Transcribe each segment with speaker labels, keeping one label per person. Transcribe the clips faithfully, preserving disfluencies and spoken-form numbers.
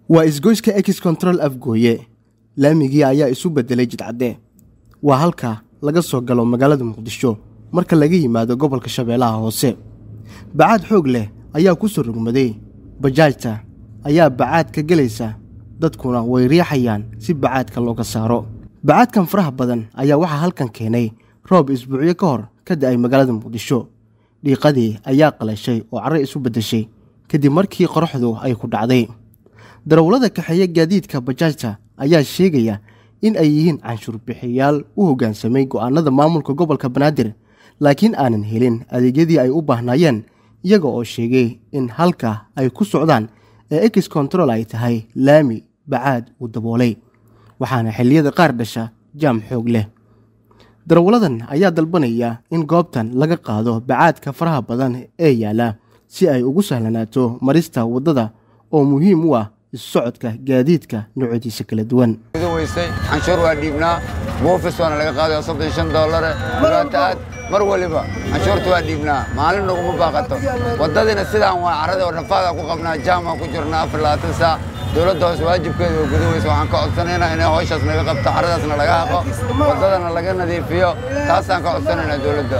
Speaker 1: waa isgoyska X control afgooye laamigii ayaa isu bedelay jidcade waa halka laga soo galo magaalada Muqdisho marka laga yimaado gobolka Shabeellaha Hoose bacaad xoog leh ayaa ku soo rugmaday bajaajta ayaa bacaad ka galaysa dadkuna way riixayaan si bacaadka looga saaro bacaadkan faraha badan ayaa waxa halkan keenay roob isbuuciyo ka hor ka da'ay magaalada Muqdisho dhiiqadii ayaa qalashay oo carro isu bedeshay kadib markii qorraxdu ay ku dhacday darawlada kaxeeya gaadiidka bajaajta ayaa sheegaya in ay yihiin canshuur bixiyaal u hoggaansamay go'aanada maamulka gobolka Banaadir laakiin aanan helin adeegyadii ay u baahnayeen iyaga oo sheegay in halka ay ku socdaan ee X control ay tahay laami bacaad u daboolay waxaana xilliyada qaar dhasha jaam xoog leh darawladan ayaa dalbanaya in goobtan laga qaado bacaadka faraha badan ee yaala si ay ugu sahlanaato marista wadada oo muhiim u ah socodka gaadiidka noocyadiisa kala duwan
Speaker 2: weysay canshuur waa dhiibnaa buufis waana laga qaaday soddon iyo shan dollar muraataad mar waliba canshuurta waa dhiibnaa maalin nagu baaqato wadadina sidaan waa carada oo dhafaada ku qabnaa jaam ku jirnaa afar iyo labaatan saac dawladda hoos waajibkeedu oo gudaweyso waxaan ka codsanaynaa inay hawshaas naga qabto caradaasna laga haqo wadadana laga nadiifiyo taasaan ka codsanaynaa dawladda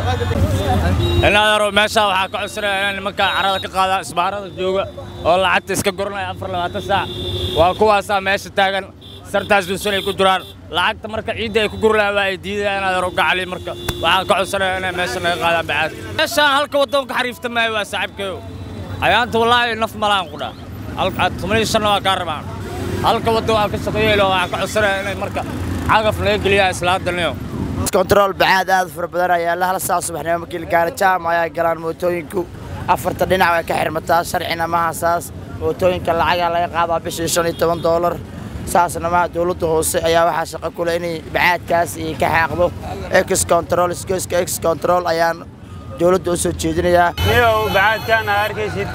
Speaker 3: inaadaro meesha waxaa ka codsanaynaa in marka carada ka qaada isbaarada jooga oo lacagta iska goranay afar iyo labaatan saac waa kuwaas meesha taagan sartaas dunsan ay ku jiraan lacagta marka ciidda ay ku gurlaan waa ay diidayaan inaadaro gacali marka waxaa ka codsanaynaa in meesha naga qaada bacaad meesha halka wadada ka xariifta ma waa saaxiibkeeyo ayaanta wallahi naf malaan ku dhaa halka tumay shan waa ka rabaan halka wadada waa ka shaqeeyay waa ka codsanaynaa in marka cagaf laga geliyo islaadaniyo
Speaker 4: control bacaad aad far badan ayaa la hal saac subaxnimo markii la gaaro jaam ayaa galaan mootooyinku afarta dhinac way ka xirmataa sharcina ma hasaas mootooyinka lacag laga qaadaa bishii shan iyo toban dollar saasna ma dawladda hoose ayaa waxa shaqo ku leh inay bacaadkaas iyo ka xaaqdo X control isgoyska X control ayaan dawladda u soo jeedinayaa
Speaker 5: iyo bacaadkan arkaysid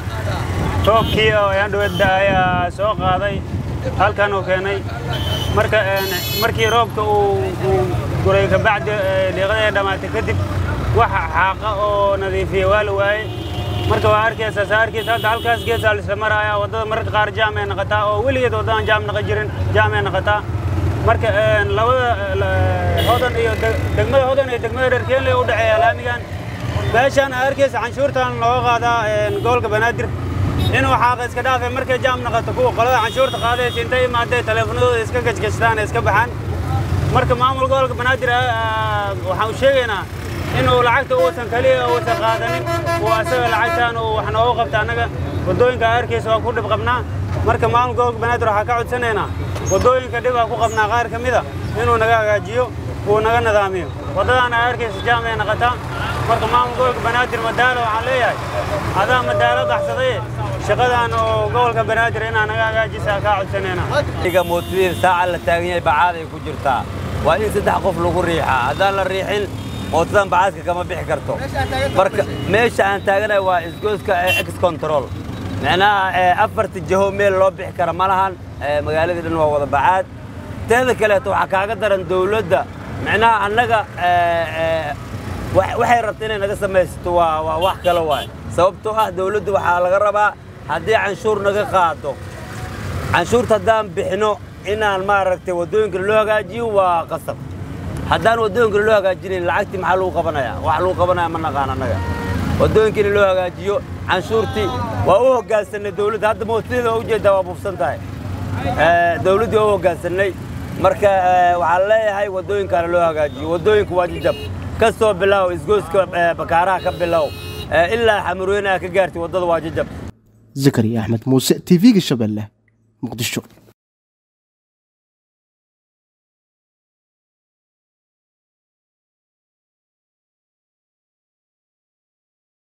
Speaker 5: toobkii oo ayaan dawladda ayaa soo qaaday halkan oo keenay marka markii roobka uu guray ka bacdi dhiiqada dhamaatay kadib waxa xaaqa oo nadiifiye waa la waayay marka waa arkaysa saarkiisa hadda halkaas geesaa la maraya wadada marka qaar jaam ay noqotaa oo weligeed wadada jaam noqon jirin jaam ay noqotaa marka labada hodan iyo degmada hodan iyo degmada dharkeelle u dhaxeeya laamigan meeshan arkaysa canshuurtan loo qaadaa gobolka Banaadir inuu xaaqa iska dhaafay markay jaam noqoto kuwa qolada canshuurta qaadaysa intay imaadeen telefoonadooda iska gajgastaan iska baxaan marka maamulka gobolka Banaadir waxaan u sheegaynaa inuu lacagta uusan kaliya uusan qaadanin oo asaga lacagtan oo wax noo qabta anaga wadooyinka arkaysa waa ku dhib qabnaa marka maamulka gobolka Banaadir waxa ka codsanaynaa wadooyinka dhib ku qabnaa qaar kamida inuu naga hagaajiyo oo naga nidaamiyo wadadana arkaysa jaam ay noqotaa marka maamulka gobolka Banaadir madaalo waxaan leeyahay adaa madaalo baxsaday shaqadan oo gobolka Banaadir inaa naga hagaajisaa ka codsanaynaa
Speaker 6: iga mootooyin saac la taagan yahay bacaad ay ku jirtaa waa in saddex qof lagu riixaa hadaan la riixin mootadan bacaadka kama bixi karto marka meesha aan taaganahay waa isgoyska X control macnaha afarta jaho meel loo bixi kara malahan magaalada dhan waa wada bacaad teeda kale waxa kaaga daran dawladda macnaha annaga waxay rabtay inay naga samaysto waa wax kale waay sababtoo ah dawladdu waxa laga rabaa haddii canshuur naga qaado canshuurta haddaan bixino inaan maaragtay wadooyinka loo hagaajiyo waa qasab haddaan wadooyinka loo hagaajinin lacagtii maxaa lagu qabanayaa wax lagu qabanayaa ma naqaan annaga wadooyinka in loo hagaajiyo canshuurtii waa u hoggaansanay dawladda hadda mootooyinka u jeedaa waa buufsan tahay dawladdu waa u hoggaansanay marka waxaan leeyahay wadooyinkaana loo hagaajiyo wadooyinka waa jajab ka soo bilow isgoyska bakaaraha ka bilow ilaa xamurweynaha ka gaartay wadada waa jajab
Speaker 1: Zakariya Axmed Muuse T V-ga Shabeelle Muqdisho.